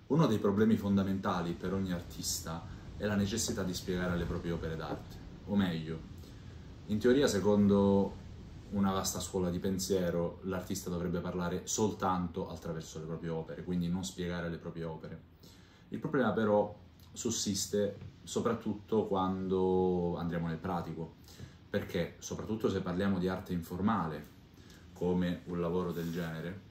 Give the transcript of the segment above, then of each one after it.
Uno dei problemi fondamentali per ogni artista è la necessità di spiegare le proprie opere d'arte, o meglio, in teoria, secondo una vasta scuola di pensiero, l'artista dovrebbe parlare soltanto attraverso le proprie opere, quindi non spiegare le proprie opere. Il problema però sussiste soprattutto quando andiamo nel pratico, perché soprattutto se parliamo di arte informale, come un lavoro del genere,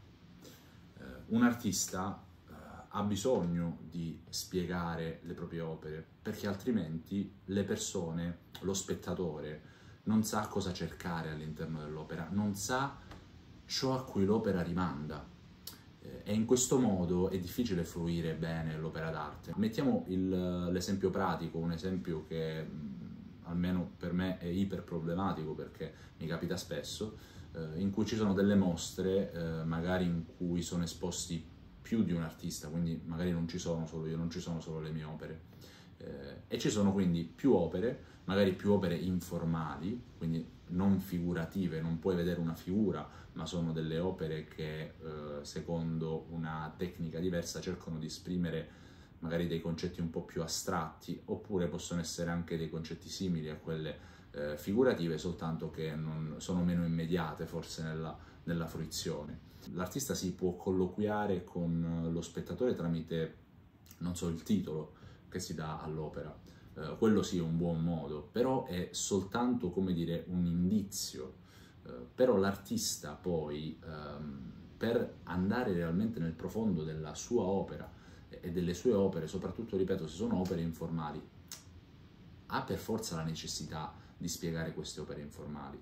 un artista ha bisogno di spiegare le proprie opere, perché altrimenti le persone, lo spettatore, non sa cosa cercare all'interno dell'opera, non sa ciò a cui l'opera rimanda. E in questo modo è difficile fruire bene l'opera d'arte. Mettiamo l'esempio pratico, un esempio che almeno per me è iper problematico perché mi capita spesso, in cui ci sono delle mostre, magari in cui sono esposti più di un artista, quindi magari non ci sono solo io, non ci sono solo le mie opere, e ci sono quindi più opere, magari più opere informali, quindi non figurative, non puoi vedere una figura, ma sono delle opere che secondo una tecnica diversa cercano di esprimere magari dei concetti un po' più astratti, oppure possono essere anche dei concetti simili a quelle figurative, soltanto che sono meno immediate forse nella fruizione. L'artista si può colloquiare con lo spettatore tramite, non so, il titolo che si dà all'opera. Quello sì è un buon modo, però è soltanto, come dire, un indizio. Però l'artista poi, per andare realmente nel profondo della sua opera e delle sue opere, soprattutto, ripeto, se sono opere informali, ha per forza la necessità di spiegare queste opere informali.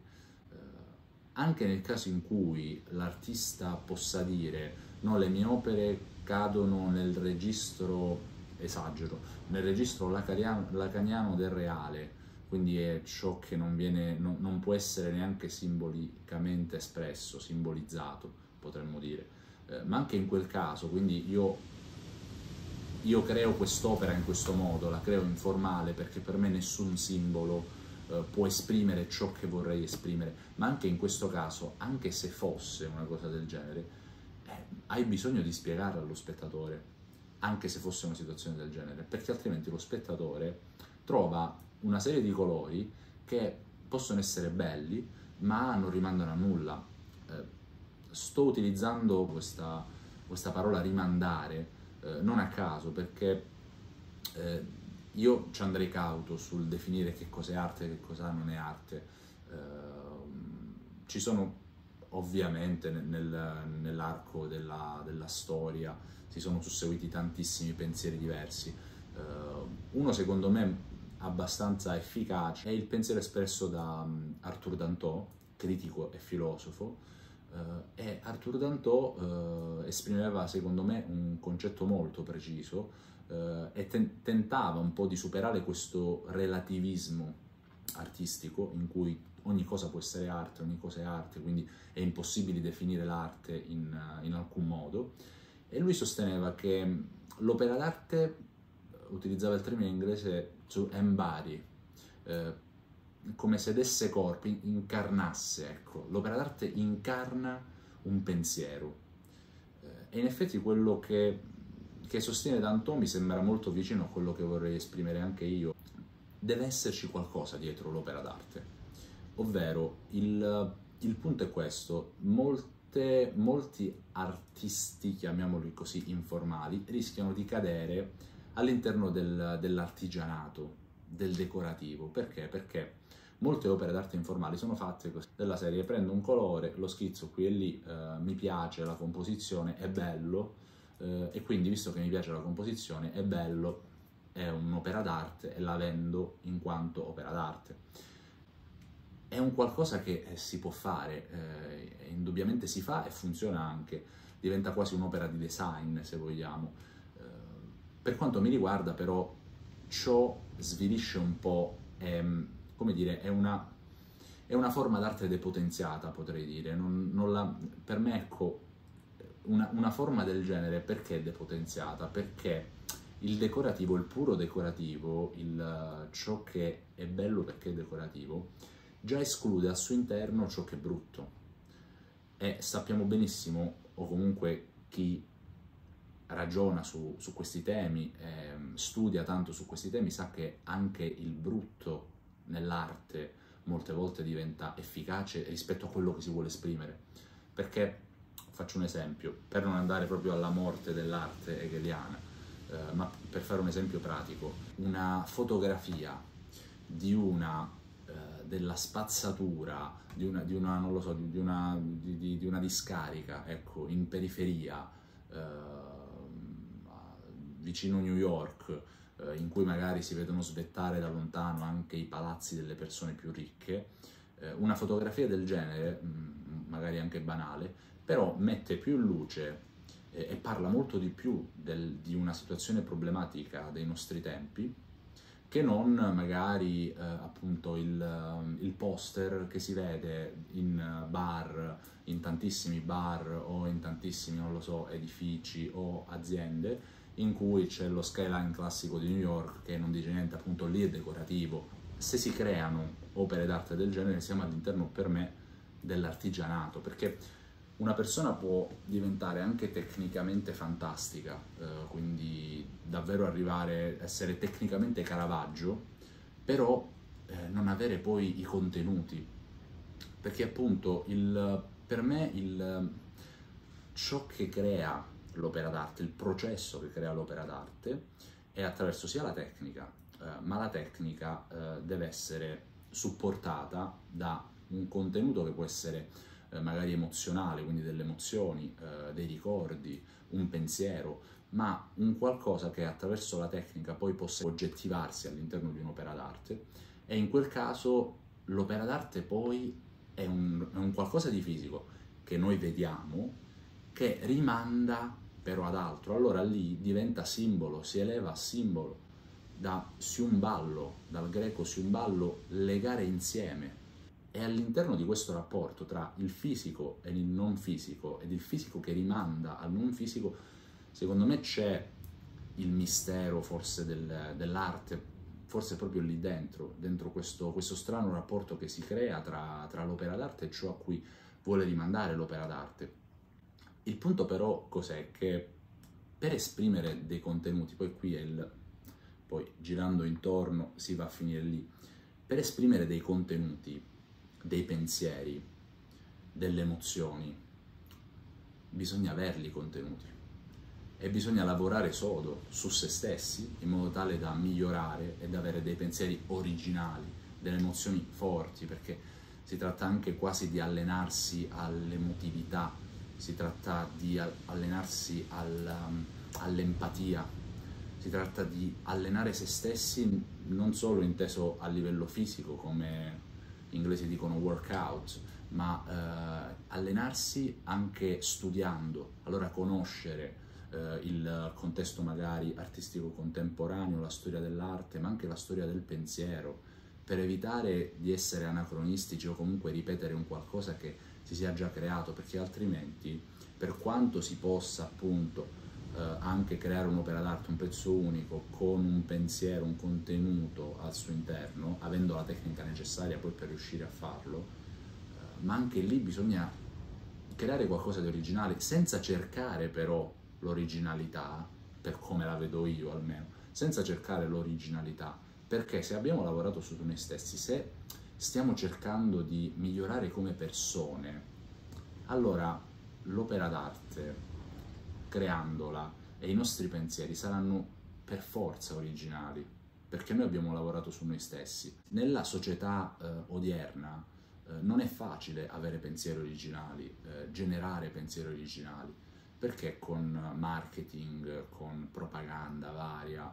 Anche nel caso in cui l'artista possa dire no, le mie opere cadono nel registro, esagero, nel registro lacaniano del reale, quindi è ciò che non può essere neanche simbolicamente espresso, simbolizzato, potremmo dire. Ma anche in quel caso, quindi io creo quest'opera in questo modo, la creo informale perché per me nessun simbolo può esprimere ciò che vorrei esprimere, ma anche in questo caso, anche se fosse una cosa del genere, hai bisogno di spiegarlo allo spettatore, anche se fosse una situazione del genere, perché altrimenti lo spettatore trova una serie di colori che possono essere belli, ma non rimandano a nulla. Sto utilizzando questa parola rimandare non a caso, perché io ci andrei cauto sul definire che cos'è arte e che cosa non è arte. Ci sono ovviamente nell'arco della storia, si sono susseguiti tantissimi pensieri diversi. Uno secondo me abbastanza efficace è il pensiero espresso da Arthur Danto, critico e filosofo, e Arthur Danto esprimeva secondo me un concetto molto preciso e tentava un po' di superare questo relativismo artistico in cui ogni cosa può essere arte, ogni cosa è arte, quindi è impossibile definire l'arte in alcun modo, e lui sosteneva che l'opera d'arte, utilizzava il termine inglese to embody, come se desse corpo, incarnasse, ecco, l'opera d'arte incarna un pensiero, e in effetti quello che sostiene Danton mi sembra molto vicino a quello che vorrei esprimere anche io. Deve esserci qualcosa dietro l'opera d'arte, ovvero il punto è questo: molti artisti, chiamiamoli così, informali, rischiano di cadere all'interno dell'artigianato, del decorativo. Perché? Perché molte opere d'arte informali sono fatte così, della serie: prendo un colore, lo schizzo qui e lì, mi piace la composizione, è bello, e quindi, visto che mi piace la composizione, è bello, è un'opera d'arte e la vendo in quanto opera d'arte. È un qualcosa che si può fare, indubbiamente si fa e funziona anche, diventa quasi un'opera di design, se vogliamo. Per quanto mi riguarda, però, ciò svilisce un po', come dire, è una forma d'arte depotenziata, potrei dire. Per me, ecco, una forma del genere perché è depotenziata? Perché il decorativo, il puro decorativo, ciò che è bello perché è decorativo, già esclude al suo interno ciò che è brutto. E sappiamo benissimo, o comunque chi ragiona su questi temi, studia tanto su questi temi, sa che anche il brutto nell'arte molte volte diventa efficace rispetto a quello che si vuole esprimere. Perché, faccio un esempio, per non andare proprio alla morte dell'arte hegeliana, ma per fare un esempio pratico, una fotografia di della spazzatura non lo so, di una discarica, ecco, in periferia, vicino New York, in cui magari si vedono svettare da lontano anche i palazzi delle persone più ricche, una fotografia del genere, magari anche banale, però mette più in luce e parla molto di più di una situazione problematica dei nostri tempi, che non magari appunto il poster che si vede in bar, in tantissimi bar o in tantissimi, non lo so, edifici o aziende, in cui c'è lo skyline classico di New York che non dice niente, appunto lì è decorativo. Se si creano opere d'arte del genere siamo all'interno, per me, dell'artigianato, perché una persona può diventare anche tecnicamente fantastica, quindi davvero arrivare a essere tecnicamente Caravaggio, però non avere poi i contenuti, perché appunto per me ciò che crea l'opera d'arte, il processo che crea l'opera d'arte è attraverso sia la tecnica, ma la tecnica deve essere supportata da un contenuto che può essere magari emozionale, quindi delle emozioni, dei ricordi, un pensiero, ma un qualcosa che attraverso la tecnica poi possa oggettivarsi all'interno di un'opera d'arte, e in quel caso l'opera d'arte poi è un qualcosa di fisico che noi vediamo, che rimanda però ad altro. Allora lì diventa simbolo, si eleva a simbolo, da siumballo, dal greco siumballo, legare insieme. E all'interno di questo rapporto tra il fisico e il non fisico, ed il fisico che rimanda al non fisico, secondo me c'è il mistero forse dell'arte, forse proprio lì dentro questo strano rapporto che si crea tra l'opera d'arte e ciò a cui vuole rimandare l'opera d'arte. Il punto però cos'è? Che per esprimere dei contenuti, poi girando intorno si va a finire lì, per esprimere dei contenuti, dei pensieri, delle emozioni, bisogna averli contenuti e bisogna lavorare sodo su se stessi in modo tale da migliorare ed avere dei pensieri originali, delle emozioni forti, perché si tratta anche quasi di allenarsi all'emotività, si tratta di allenarsi all'empatia, si tratta di allenare se stessi non solo inteso a livello fisico, come gli inglesi dicono workout, ma allenarsi anche studiando, allora conoscere il contesto magari artistico contemporaneo, la storia dell'arte, ma anche la storia del pensiero, per evitare di essere anacronistici o comunque ripetere un qualcosa che si sia già creato, perché altrimenti, per quanto si possa appunto anche creare un'opera d'arte, un pezzo unico, con un pensiero, un contenuto al suo interno, avendo la tecnica necessaria poi per riuscire a farlo, ma anche lì bisogna creare qualcosa di originale, senza cercare però l'originalità, per come la vedo io almeno, senza cercare l'originalità, perché se abbiamo lavorato su noi stessi, se stiamo cercando di migliorare come persone, allora l'opera d'arte, creandola, e i nostri pensieri saranno per forza originali, perché noi abbiamo lavorato su noi stessi. Nella società odierna non è facile avere pensieri originali, generare pensieri originali, perché con marketing, con propaganda varia,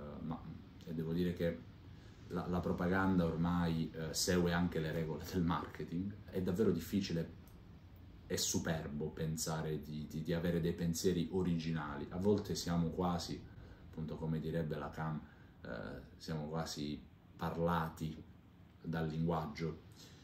e devo dire che la propaganda ormai segue anche le regole del marketing, è davvero difficile e superbo pensare di avere dei pensieri originali. A volte siamo quasi, appunto come direbbe Lacan, siamo quasi parlati dal linguaggio.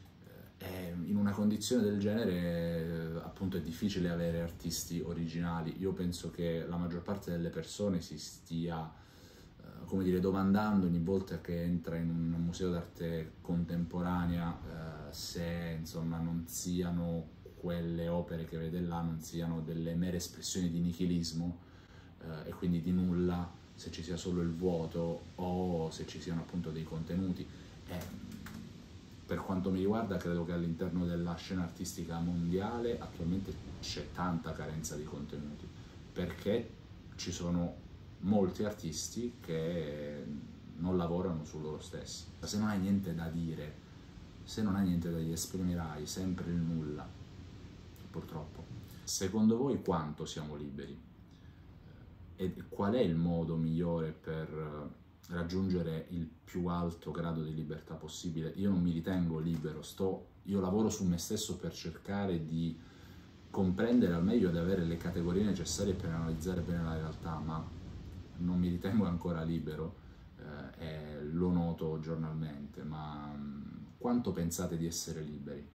In una condizione del genere appunto è difficile avere artisti originali. Io penso che la maggior parte delle persone si stia come dire, domandando ogni volta che entra in un museo d'arte contemporanea se insomma non siano quelle opere che vede là, non siano delle mere espressioni di nichilismo, e quindi di nulla se ci sia solo il vuoto o se ci siano appunto dei contenuti. Per quanto mi riguarda credo che all'interno della scena artistica mondiale attualmente c'è tanta carenza di contenuti, perché ci sono molti artisti che non lavorano su loro stessi. Se non hai niente da dire, se non hai niente da dire, esprimerai sempre il nulla, purtroppo. Secondo voi quanto siamo liberi? E qual è il modo migliore per raggiungere il più alto grado di libertà possibile? Io non mi ritengo libero, io lavoro su me stesso per cercare di comprendere al meglio ed avere le categorie necessarie per analizzare bene la realtà, ma non mi ritengo ancora libero, e lo noto giornalmente. Ma quanto pensate di essere liberi?